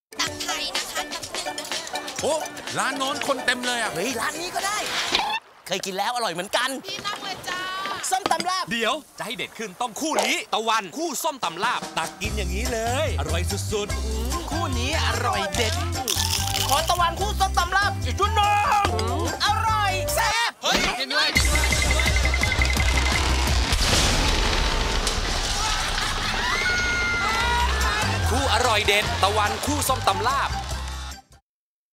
ตักไทยนะคะน้ำหนึ่งนะคะโอ้ร้านโน้นคนเต็มเลยอ่ะเฮ้ยร้านนี้ก็ได้เคยกินแล้วอร่อยเหมือนกันพี่นั่งเลยจ้าส้มตำลาบเดี๋ยวจะให้เด็ดขึ้นต้องคู่นี้ตะวันคู่ส้มตำลาบตักกินอย่างนี้เลยอร่อยสุดๆคู่นี้อร่อยเด็ดขอตะวันคู่ส้มตำลาบอีกชุดหนึ่งอร่อยแซ่บเฮ้ยกินด้วยคู่อร่อยเด็ดตะวันคู่ส้มตำลาบ